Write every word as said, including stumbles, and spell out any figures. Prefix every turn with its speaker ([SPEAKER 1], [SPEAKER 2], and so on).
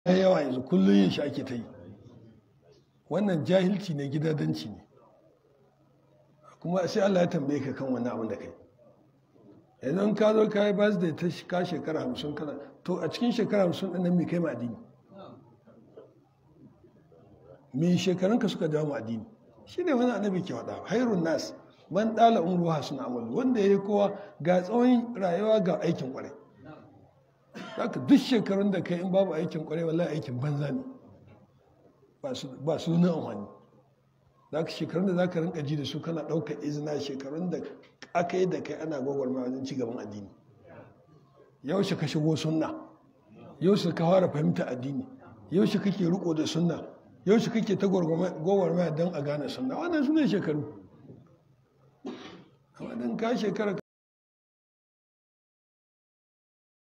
[SPEAKER 1] ya yawa yanzu kullum yin shi ake ta yi. Wannan jahilci ne, gidadanci ne, kuma sai Allah ya tambaye ka kan wannan abin da kai. Idan ka zo ka yi birthday ta ka shekara hamsin kana to a cikin shekara hamsin ɗin nan me kai ma addini? Me shekarunka suka jawo mu addini? Shi ne wani annabi ke faɗa, hairun nas man ɗala umru hasuna amalu, wanda ya yi kowa ga tsawon rayuwa ga aikin ƙwarai. Haka duk shekarun da kai in babu aikin ƙwarai wallahi aikin banza ne, ba su nuna amfani. Za ka shekarun da za ka rinka ji da su kana ɗaukar izina shekarun da aka yi da kai ana gwagwarmaya wajen ci gaban addini. Yaushe ka shigo sunna, yaushe ka fara fahimta addini, yaushe kake riko da sunna, yaushe kake ta gwagwarmaya don a gane sunna. Wannan su ne shekaru. Amma don ka shekara